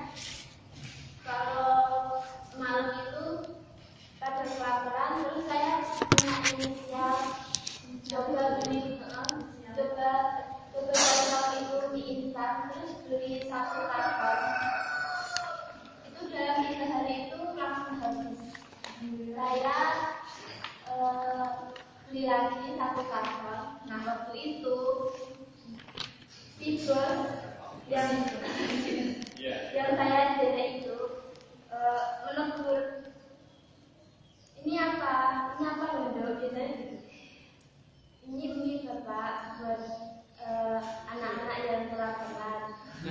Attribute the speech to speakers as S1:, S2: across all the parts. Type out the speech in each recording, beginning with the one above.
S1: kalau malam itu pada kelaparan, terus saya punya inisial coba kalau itu mie instan, terus beli 1 karton. Itu dalam 3 hari itu langsung habis. Saya beli lagi 1 karton. Nah, waktu itu si bos yang saya jaga itu menegur, ini apa Londo, biasanya gitu. Ini bapak buat anak-anak yang kelaparan.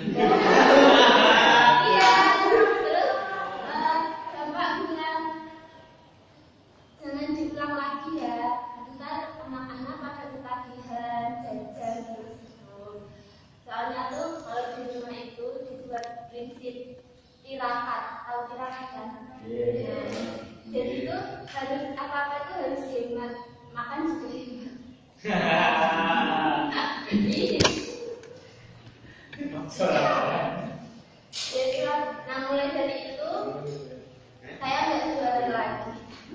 S1: Iya, terus bapak bilang jangan diulang lagi ya, ntar anak-anak pada ketagihan jajan terus. Soalnya tuh kalau di rumah itu dibuat prinsip tirakat, tahu tirakat kan? Jadi tuh harus apa-apa tuh harus hemat, makan juga hemat. Jadi nah mulai dari itu saya nggak jualan lagi.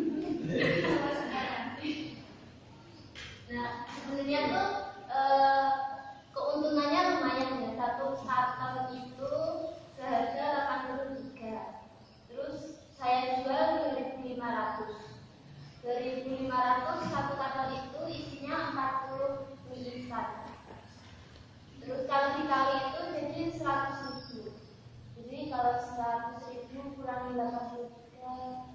S1: Nah sebenarnya tuh keuntungannya lumayan ya, 1 karton itu seharga 83. Terus saya jual 2.500. 2.500 1 karton itu isinya 40 mie instan. Terus kalau dikali itu jadi 100.000. Jadi kalau 100.000 kurangi 83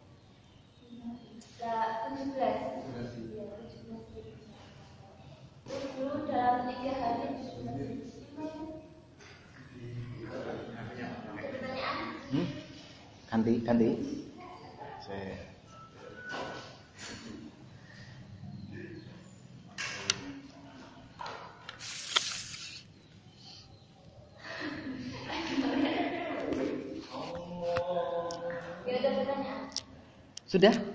S1: ya 17. Ya 17.000. Terus dulu dalam 3 hari 17.000. Pertanyaan?
S2: Ganti. Saya
S1: Gak ada pertanyaan?
S2: sudah.